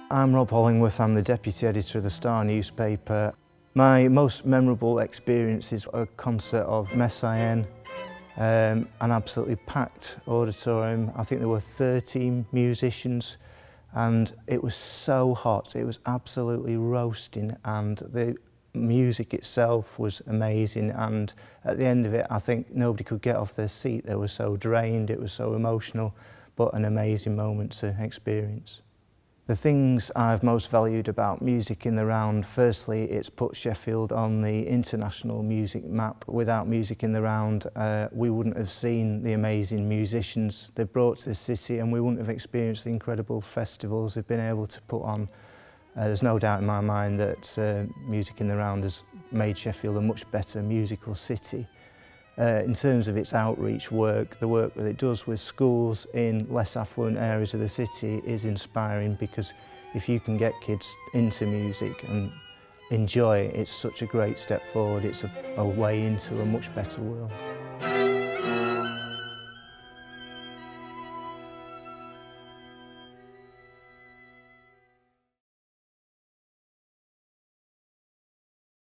I'm Rob Hollingworth, I'm the Deputy Editor of the Star newspaper. My most memorable experience is a concert of Messiaen, an absolutely packed auditorium. I think there were 13 musicians and it was so hot, it was absolutely roasting, and the music itself was amazing, and at the end of it I think nobody could get off their seat. They were so drained, it was so emotional, but an amazing moment to experience. The things I've most valued about Music in the Round, firstly, it's put Sheffield on the international music map. Without Music in the Round, we wouldn't have seen the amazing musicians they've brought to the city, and we wouldn't have experienced the incredible festivals they've been able to put on. There's no doubt in my mind that Music in the Round has made Sheffield a much better musical city. In terms of its outreach work, the work that it does with schools in less affluent areas of the city is inspiring, because if you can get kids into music and enjoy it, it's such a great step forward. It's a way into a much better world.